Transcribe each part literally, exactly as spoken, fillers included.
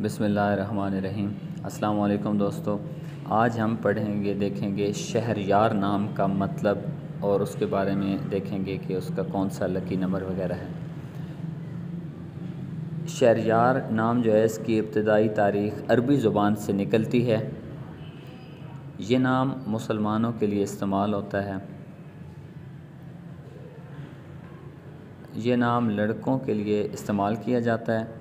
बिस्मिल्लाहिर्रहमानिर्रहीम। अस्सलाम वालेकुम दोस्तों, आज हम पढ़ेंगे देखेंगे शहरयार नाम का मतलब और उसके बारे में देखेंगे कि उसका कौन सा लकी नंबर वगैरह है। शहरयार नाम जो है इसकी इब्तदाई तारीख़ अरबी ज़ुबान से निकलती है। ये नाम मुसलमानों के लिए इस्तेमाल होता है। ये नाम लड़कों के लिए इस्तेमाल किया जाता है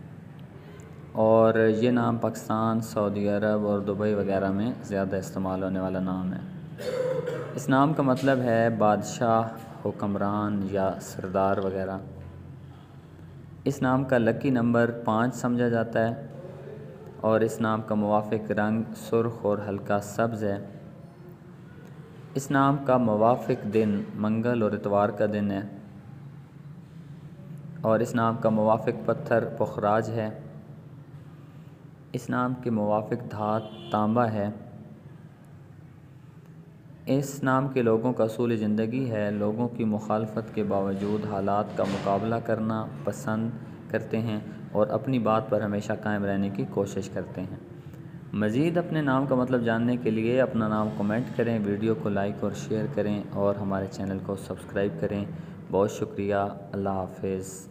और ये नाम पाकिस्तान, सऊदी अरब और दुबई वगैरह में ज़्यादा इस्तेमाल होने वाला नाम है। इस नाम का मतलब है बादशाह, हुक्मरान या सरदार वगैरह। इस नाम का लकी नंबर पाँच समझा जाता है और इस नाम का मुवाफ़िक रंग सुर्ख और हल्का सब्ज़ है। इस नाम का मुवाफ़िक दिन मंगल और इतवार का दिन है और इस नाम का मुवाफ़िक पत्थर पुखराज है। इस नाम के मुवाफ़िक धात तांबा है। इस नाम के लोगों का असूल ज़िंदगी है लोगों की मुखालफत के बावजूद हालात का मुकाबला करना पसंद करते हैं और अपनी बात पर हमेशा कायम रहने की कोशिश करते हैं। मज़ीद अपने नाम का मतलब जानने के लिए अपना नाम कमेंट करें, वीडियो को लाइक और शेयर करें और हमारे चैनल को सब्सक्राइब करें। बहुत शुक्रिया। अल्लाह हाफ़िज़।